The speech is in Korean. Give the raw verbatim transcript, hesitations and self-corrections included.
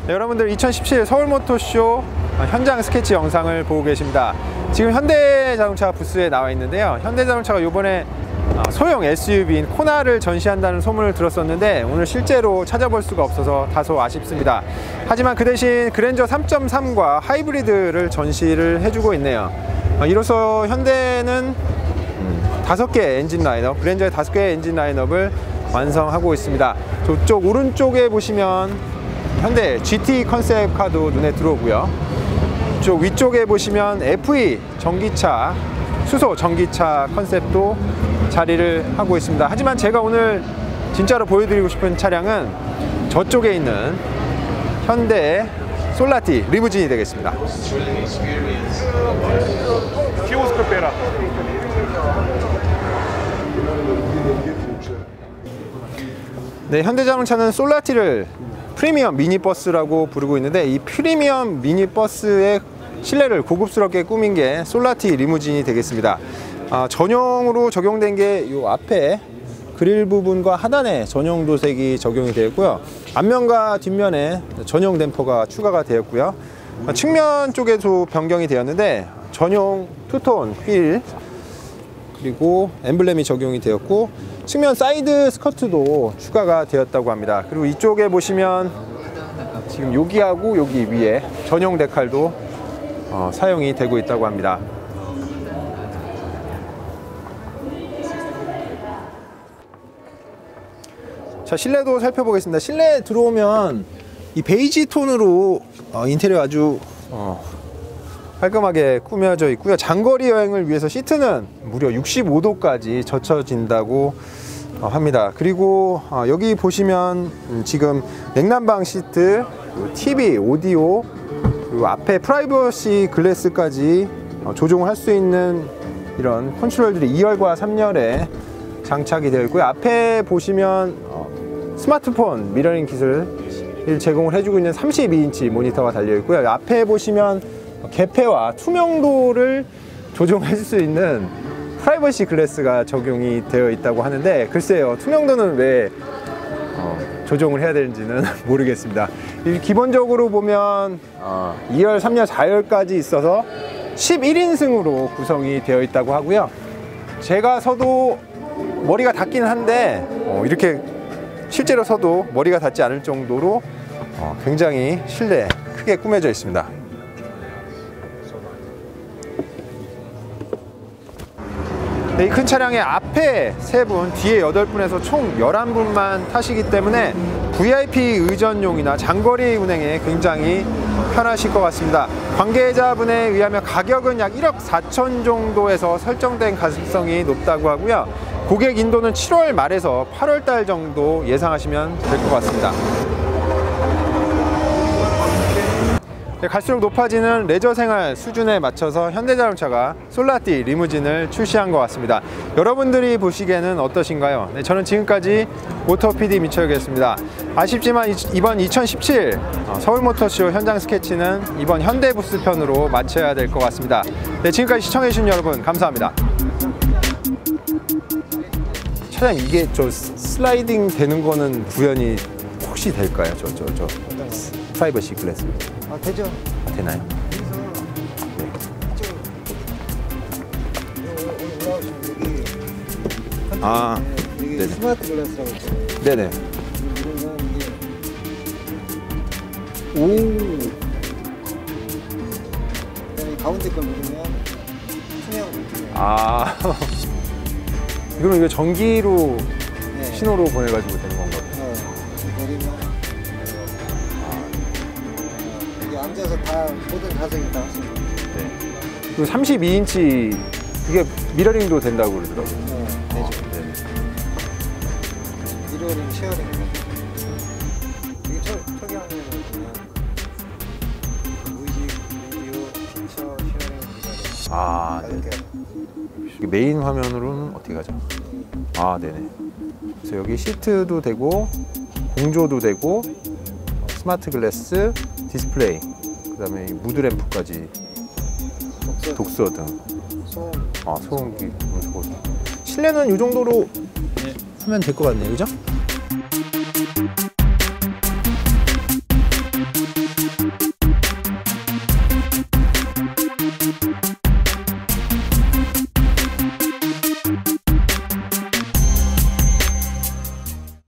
네, 여러분들 이천십칠 서울모터쇼 현장 스케치 영상을 보고 계십니다. 지금 현대자동차 부스에 나와 있는데요. 현대자동차가 이번에 소형 에스유브이인 코나를 전시한다는 소문을 들었었는데 오늘 실제로 찾아볼 수가 없어서 다소 아쉽습니다. 하지만 그 대신 그랜저 삼 점 삼과 하이브리드를 전시를 해주고 있네요. 이로써 현대는 다섯 개 엔진 라인업, 그랜저의 다섯 개의 엔진 라인업을 완성하고 있습니다. 저쪽 오른쪽에 보시면 현대 지티 컨셉카도 눈에 들어오고요. 쪽 위쪽에 보시면 에프이 전기차, 수소 전기차 컨셉도 자리를 하고 있습니다. 하지만 제가 오늘 진짜로 보여드리고 싶은 차량은 저쪽에 있는 현대 솔라티 리무진이 되겠습니다. 네, 현대자동차는 솔라티를 프리미엄 미니버스라고 부르고 있는데 이 프리미엄 미니버스의 실내를 고급스럽게 꾸민 게 솔라티 리무진이 되겠습니다. 아, 전용으로 적용된 게 이 앞에 그릴 부분과 하단에 전용 도색이 적용이 되었고요. 앞면과 뒷면에 전용 댐퍼가 추가가 되었고요. 측면 쪽에도 변경이 되었는데 전용 투톤 휠 그리고 엠블렘이 적용이 되었고 측면 사이드 스커트도 추가가 되었다고 합니다. 그리고 이쪽에 보시면 지금 여기하고 여기 위에 전용 데칼도 어, 사용이 되고 있다고 합니다. 자, 실내도 살펴보겠습니다. 실내에 들어오면 이 베이지 톤으로 어, 인테리어 아주 어, 깔끔하게 꾸며져 있고요. 장거리 여행을 위해서 시트는 무려 육십오 도까지 젖혀진다고 어, 합니다. 그리고 어, 여기 보시면 음, 지금 냉난방 시트, 티비, 오디오, 그리고 앞에 프라이버시 글래스까지 어, 조종을 할 수 있는 이런 컨트롤들이 이 열과 삼 열에 장착이 되어 있고요. 앞에 보시면 어, 스마트폰 미러링 기술을 제공을 해주고 있는 삼십이 인치 모니터가 달려 있고요. 앞에 보시면 개폐와 투명도를 조정할 수 있는 프라이버시 글래스가 적용이 되어 있다고 하는데 글쎄요, 투명도는 왜 어, 조정을 해야 되는지는 모르겠습니다. 기본적으로 보면 어, 이 열, 삼 열, 사 열까지 있어서 십일 인승으로 구성이 되어 있다고 하고요. 제가 서도 머리가 닿긴 한데 어, 이렇게 실제로 서도 머리가 닿지 않을 정도로 어, 굉장히 실내 크게 꾸며져 있습니다. 네, 이 큰 차량의 앞에 세 분, 뒤에 여덟 분에서 총 열한 분만 타시기 때문에 브이아이피 의전용이나 장거리 운행에 굉장히 편하실 것 같습니다. 관계자분에 의하면 가격은 약 일억 사천 정도에서 설정된 가능성이 높다고 하고요. 고객 인도는 칠월 말에서 팔월 달 정도 예상하시면 될 것 같습니다. 갈수록 높아지는 레저 생활 수준에 맞춰서 현대자동차가 솔라티 리무진을 출시한 것 같습니다. 여러분들이 보시기에는 어떠신가요? 네, 저는 지금까지 모터피디 민철이었습니다. 아쉽지만 이번 이천십칠 서울모터쇼 현장 스케치는 이번 현대부스 편으로 마쳐야 될 것 같습니다. 네, 지금까지 시청해주신 여러분 감사합니다. 차량 이게 저 슬라이딩 되는 거는 구현이 혹시 될까요? 저 저 저 프라이버시 글래스. 아, 되죠. 아, 되나요? 네. 아, 이게 네네. 스마트 글라스라고 있죠. 네네. 오. 가운데 걸 누르면 투명. 아. 그럼 이거 전기로 네. 신호로 보내가지고 되는 건가요? 네. 내리면 여기 앉아서 다 모든 가정이 다 할 수 있는. 네. 그리고 삼십이 인치 이게 미러링도 된다고 그러더라고요. 네, 되죠. 어, 네네. 미러링, 쉐어링. 이게 초, 초기 화면을 보면 뮤직, 비디오, 피처, 쉐어링, 미러링. 아, 네. 이게 메인 화면으로는 어떻게 가죠? 아, 네네. 그래서 여기 시트도 되고 공조도 되고 스마트 글래스, 디스플레이, 그 다음에 무드램프까지, 독서, 독서 등. 소음. 아, 소음기, 음소거. 실내는 이 정도로 하면 될 것 같네요, 그죠?